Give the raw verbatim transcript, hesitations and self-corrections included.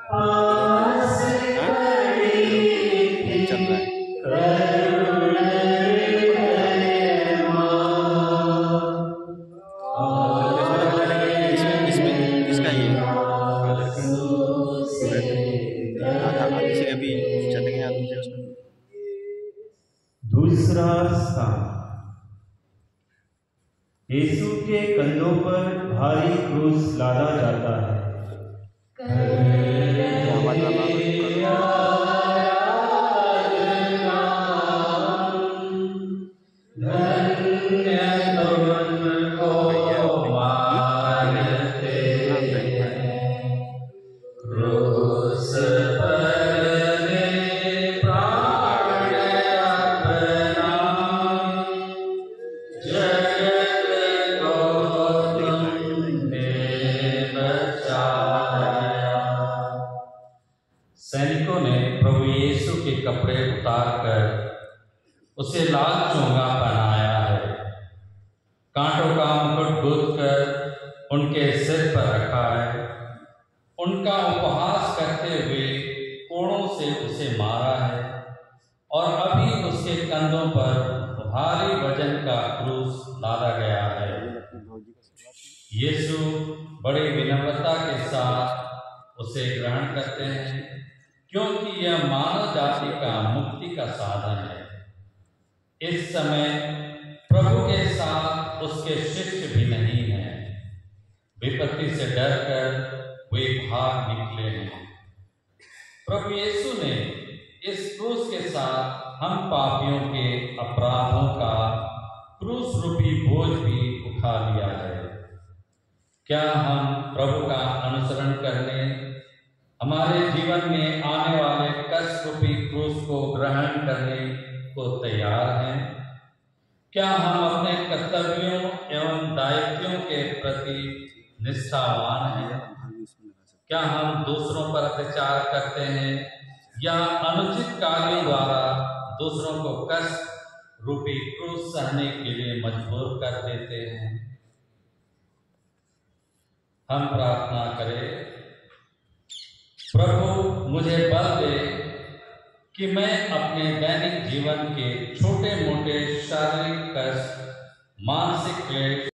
आस करी चल रहा है। करुण इसमें इसमें इसका ये आधा आधे से अभी चले गए दूसरे उसमें। दूसरा स्थान, यीशु के कंधों पर भारी क्रूस लादा जाता है। सैनिकों ने प्रभु यीशु के कपड़े उतारकर उसे लाल चोंगा पहनाया है, कांटों का मुकुट गूंथकर उनके सिर पर रखा है। उनका उपहास करते हुए कोड़ों से उसे मारा है और अभी उसके कंधों पर भारी वजन का क्रूस लादा गया है। यीशु बड़ी विनम्रता के साथ उसे ग्रहण करते हैं, क्योंकि यह मानव जाति का मुक्ति का साधन है। इस समय प्रभु के साथ उसके शिष्य भी नहीं हैं। विपत्ति से डरकर वे भाग निकले हैं। प्रभु यीशु ने इस क्रूस के साथ हम पापियों के अपराधों का क्रूस रूपी बोझ भी उठा लिया है। क्या हम प्रभु का अनुसरण करने, हमारे जीवन में आने वाले कष्ट रूपी क्रूस को ग्रहण करने को तैयार हैं? क्या हम अपने कर्तव्यों एवं दायित्वों के प्रति निष्ठावान हैं? क्या हम दूसरों पर अत्याचार करते हैं या अनुचित कार्यों द्वारा दूसरों को कष्ट रूपी क्रूस सहने के लिए मजबूर कर देते हैं? हम प्रार्थना करें, प्रभु मुझे बल दे कि मैं अपने दैनिक जीवन के छोटे मोटे शारीरिक कष्ट, मानसिक क्लेश